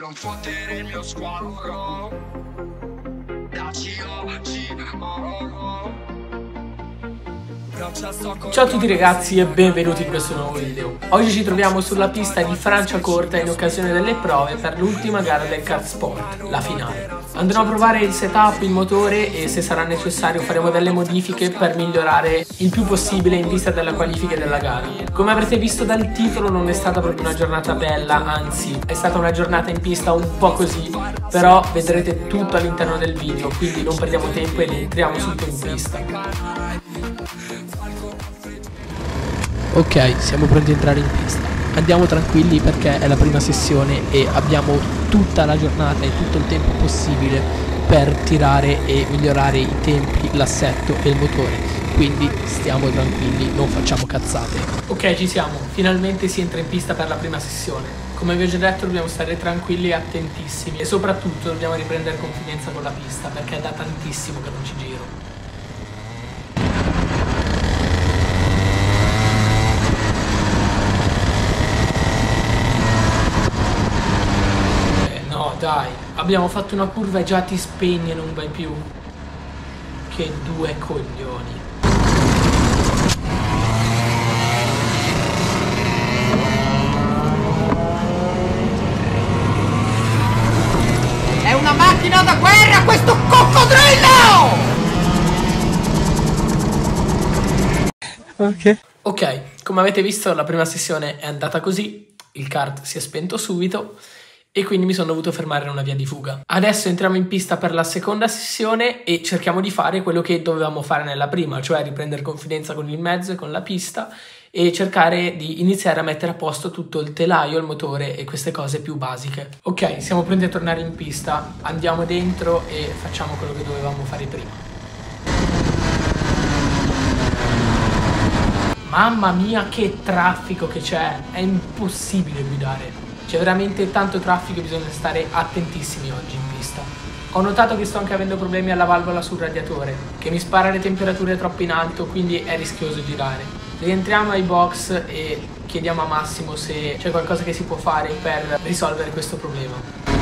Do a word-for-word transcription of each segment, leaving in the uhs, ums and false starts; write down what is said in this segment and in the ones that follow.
Non fottere il mio squalo, dacci oggi, oh, oh. Ciao a tutti ragazzi e benvenuti in questo nuovo video. Oggi ci troviamo sulla pista di Franciacorta in occasione delle prove per l'ultima gara del kart sport, la finale. Andremo a provare il setup, il motore e se sarà necessario faremo delle modifiche per migliorare il più possibile in vista della qualifica della gara. Come avrete visto dal titolo non è stata proprio una giornata bella, anzi è stata una giornata in pista un po' così, però vedrete tutto all'interno del video, quindi non perdiamo tempo ed entriamo subito in pista. Ok, siamo pronti a entrare in pista. Andiamo tranquilli perché è la prima sessione e abbiamo tutta la giornata e tutto il tempo possibile per tirare e migliorare i tempi, l'assetto e il motore. Quindi stiamo tranquilli, non facciamo cazzate. Ok, ci siamo. Finalmente si entra in pista per la prima sessione. Come vi ho già detto dobbiamo stare tranquilli e attentissimi e soprattutto dobbiamo riprendere confidenza con la pista perché è da tantissimo che non ci giro. Dai, abbiamo fatto una curva e già ti spegni e non vai più. Che due coglioni. È una macchina da guerra questo coccodrillo! Ok. Ok, come avete visto la prima sessione è andata così, il kart si è spento subito e quindi mi sono dovuto fermare in una via di fuga. Adesso entriamo in pista per la seconda sessione e cerchiamo di fare quello che dovevamo fare nella prima, cioè riprendere confidenza con il mezzo e con la pista e cercare di iniziare a mettere a posto tutto il telaio, il motore e queste cose più basiche. Ok, siamo pronti a tornare in pista, andiamo dentro e facciamo quello che dovevamo fare prima. Mamma mia che traffico che c'è, è impossibile guidare. C'è veramente tanto traffico e bisogna stare attentissimi oggi in pista. Ho notato che sto anche avendo problemi alla valvola sul radiatore, che mi spara le temperature troppo in alto, quindi è rischioso girare. Rientriamo ai box e chiediamo a Massimo se c'è qualcosa che si può fare per risolvere questo problema.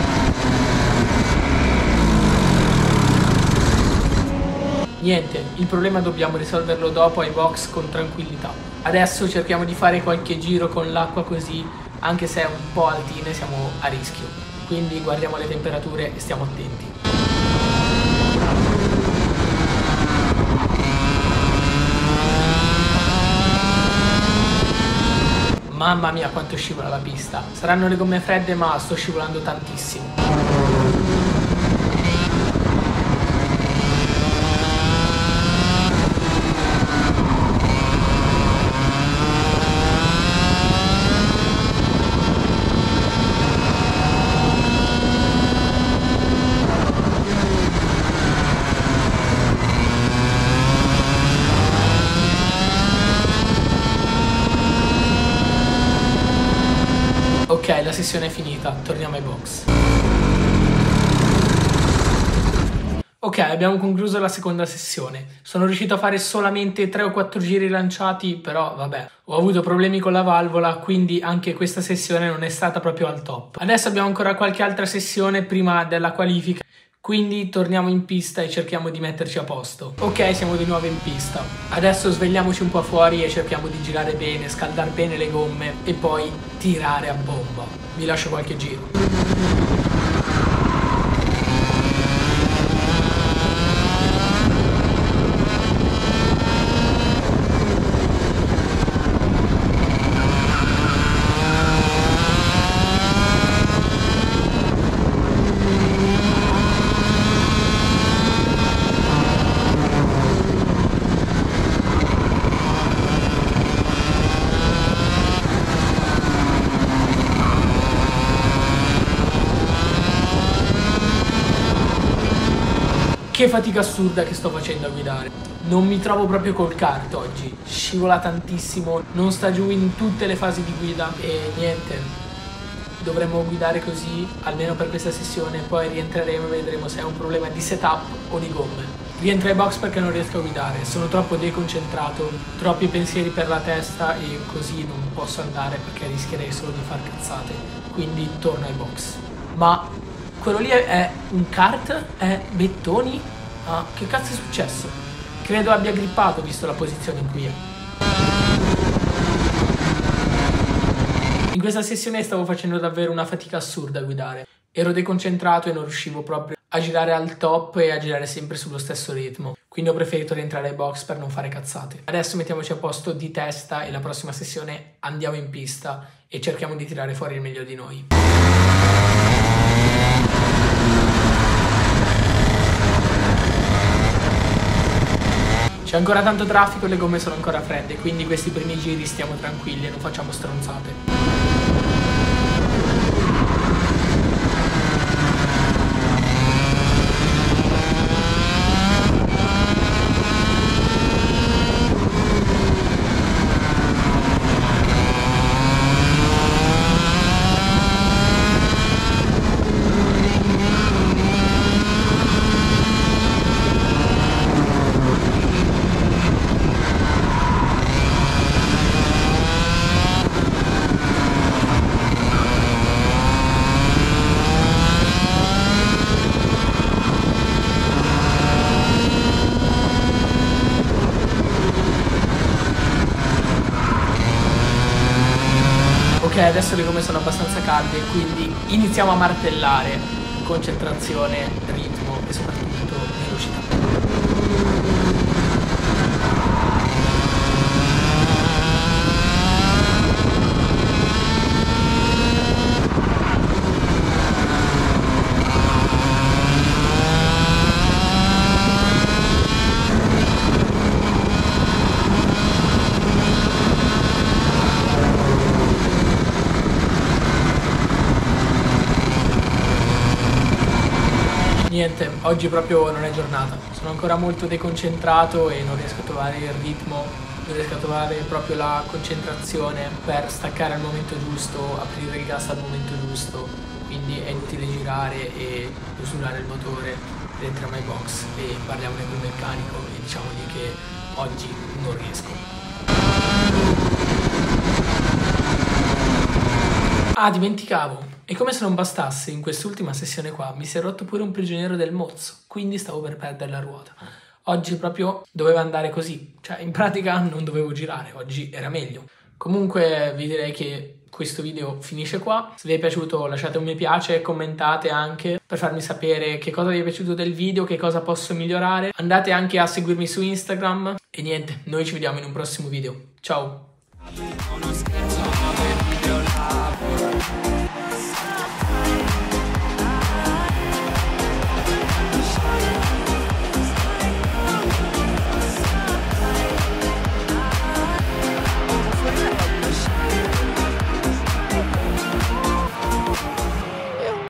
Niente, il problema dobbiamo risolverlo dopo ai box con tranquillità. Adesso cerchiamo di fare qualche giro con l'acqua così, anche se è un po' altine siamo a rischio, quindi guardiamo le temperature e stiamo attenti. Mamma mia quanto scivola la pista, saranno le gomme fredde ma sto scivolando tantissimo. Ok, la sessione è finita, torniamo ai box. Ok, abbiamo concluso la seconda sessione. Sono riuscito a fare solamente tre o quattro giri lanciati, però vabbè. Ho avuto problemi con la valvola, quindi anche questa sessione non è stata proprio al top. Adesso abbiamo ancora qualche altra sessione prima della qualifica, quindi torniamo in pista e cerchiamo di metterci a posto. Ok, siamo di nuovo in pista. Adesso svegliamoci un po' fuori e cerchiamo di girare bene, scaldare bene le gomme e poi tirare a bomba. Vi lascio qualche giro. Che fatica assurda che sto facendo a guidare. Non mi trovo proprio col kart oggi. Scivola tantissimo, non sta giù in tutte le fasi di guida e niente. Dovremmo guidare così almeno per questa sessione, poi rientreremo e vedremo se è un problema di setup o di gomme. Rientro ai box perché non riesco a guidare, sono troppo deconcentrato, troppi pensieri per la testa e così non posso andare perché rischierei solo di far cazzate. Quindi torno ai box. Ma quello lì è, è un kart? È Bettoni? Ah, che cazzo è successo? Credo abbia grippato visto la posizione in cui è. In questa sessione stavo facendo davvero una fatica assurda a guidare. Ero deconcentrato e non riuscivo proprio a girare al top e a girare sempre sullo stesso ritmo. Quindi ho preferito rientrare ai box per non fare cazzate. Adesso mettiamoci a posto di testa e la prossima sessione andiamo in pista e cerchiamo di tirare fuori il meglio di noi. C'è ancora tanto traffico e le gomme sono ancora fredde, quindi questi primi giri stiamo tranquilli e non facciamo stronzate. Ok, adesso le gomme sono abbastanza calde, quindi iniziamo a martellare. Concentrazione, ritmo e soprattutto velocità. Niente, oggi proprio non è giornata, sono ancora molto deconcentrato e non riesco a trovare il ritmo, non riesco a trovare proprio la concentrazione per staccare al momento giusto, aprire il gas al momento giusto, quindi è inutile girare e usurare il motore, rientriamo ai box e parliamone col meccanico e diciamogli che oggi non riesco. Ah, dimenticavo. E come se non bastasse, in quest'ultima sessione qua mi si è rotto pure un prigioniero del mozzo, quindi stavo per perdere la ruota. Oggi proprio doveva andare così, cioè in pratica non dovevo girare, oggi era meglio. Comunque vi direi che questo video finisce qua. Se vi è piaciuto lasciate un mi piace e commentate anche per farmi sapere che cosa vi è piaciuto del video, che cosa posso migliorare. Andate anche a seguirmi su Instagram e niente, noi ci vediamo in un prossimo video. Ciao!